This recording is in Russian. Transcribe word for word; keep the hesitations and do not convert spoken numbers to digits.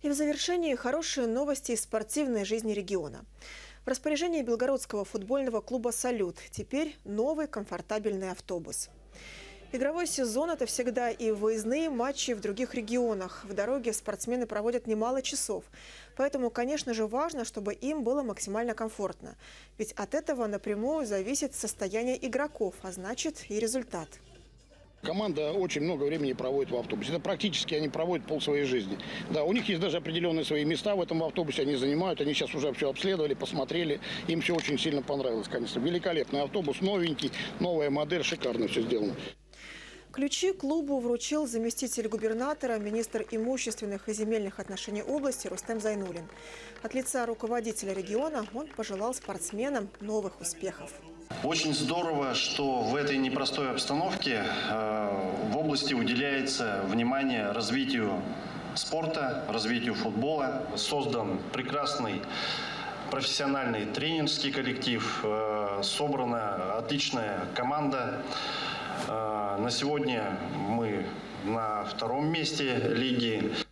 И в завершении хорошие новости из спортивной жизни региона. В распоряжении белгородского футбольного клуба «Салют» теперь новый комфортабельный автобус. Игровой сезон – это всегда и выездные матчи в других регионах. В дороге спортсмены проводят немало часов. Поэтому, конечно же, важно, чтобы им было максимально комфортно. Ведь от этого напрямую зависит состояние игроков, а значит и результат. Команда очень много времени проводит в автобусе. Это практически они проводят пол своей жизни. Да, у них есть даже определенные свои места в этом автобусе, они занимают. Они сейчас уже все обследовали, посмотрели. Им все очень сильно понравилось, конечно. Великолепный автобус, новенький, новая модель, шикарно все сделано. Ключи клубу вручил заместитель губернатора, министр имущественных и земельных отношений области Рустем Зайнуллин. От лица руководителя региона он пожелал спортсменам новых успехов. Очень здорово, что в этой непростой обстановке э, в области уделяется внимание развитию спорта, развитию футбола. Создан прекрасный профессиональный тренерский коллектив, э, собрана отличная команда. Э, на сегодня мы на втором месте лиги.